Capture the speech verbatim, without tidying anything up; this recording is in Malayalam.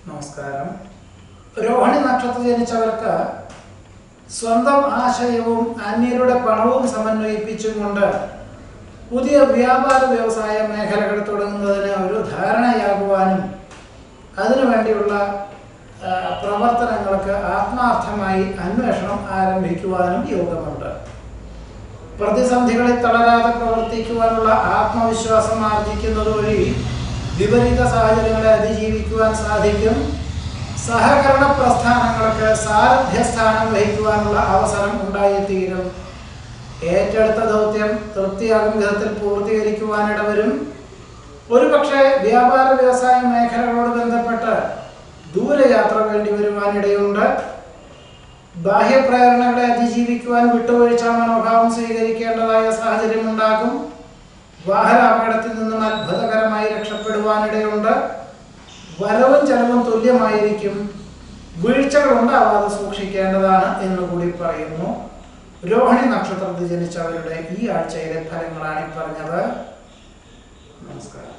നമസ്കാരം. രോഹിണി നക്ഷത്രത്തിൽ ജനിച്ചവർക്ക് സ്വന്തം ആശയവും അന്യരുടെ പണവും സമന്വയിപ്പിച്ചുകൊണ്ട് പുതിയ വ്യാപാര വ്യവസായ മേഖലകൾ തുടങ്ങുന്നതിന് ഒരു ധാരണയാകുവാനും അതിനുവേണ്ടിയുള്ള പ്രവർത്തനങ്ങൾക്ക് ആത്മാർത്ഥമായി അന്വേഷണം ആരംഭിക്കുവാനും യോഗമുണ്ട്. പ്രതിസന്ധികളിൽ തളരാതെ പ്രവർത്തിക്കുവാനുള്ള ആത്മവിശ്വാസം ആർജിക്കുന്നത് വഴി വിപരീത സാഹചര്യങ്ങളെ അതിജീവിക്കുവാൻ സാധിക്കും. സഹകരണ പ്രസ്ഥാനങ്ങൾക്ക് സാരഥ്യസ്ഥാനം വഹിക്കുവാനുള്ള അവസരം ഉണ്ടായിത്തീരും. ഏറ്റെടുത്ത ദൗത്യം തൃപ്തിയാകും വിധത്തിൽ പൂർത്തീകരിക്കുവാനിടവരും. ഒരുപക്ഷെ വ്യാപാര വ്യവസായ മേഖലകളോട് ബന്ധപ്പെട്ട് ദൂരയാത്ര വേണ്ടി വരുവാനിടയുണ്ട്. ബാഹ്യപ്രേരണകളെ അതിജീവിക്കുവാൻ വിട്ടുവീഴ്ച മനോഭാവം സ്വീകരിക്കേണ്ടതായ സാഹചര്യം ഉണ്ടാകും. വാഹനാപകടത്തിൽ നിന്നും അത്ഭുതകരമായി രക്ഷപ്പെടുവാനിടയുണ്ട്. വരവും ചെലവും തുല്യമായിരിക്കും. വീഴ്ചകൾ ഉണ്ടാവാതെ സൂക്ഷിക്കേണ്ടതാണ് എന്നുകൂടി പറയുന്നു. രോഹിണി നക്ഷത്രത്തിൽ ജനിച്ചവരുടെ ഈ ആഴ്ചയിലെ ഫലങ്ങളാണ് ഈ പറഞ്ഞത്. നമസ്കാരം.